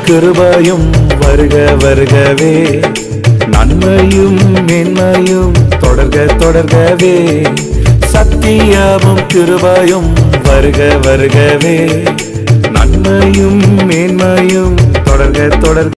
கிருபையும் வருக வருகவே, நன்மையும் மேன்மையும் தொடர்க தொடர்கவே, சத்தியமும் கிருபையும் வருக வருகவே, நன்மையும் மேன்மையும் தொடர்க தொடர்க.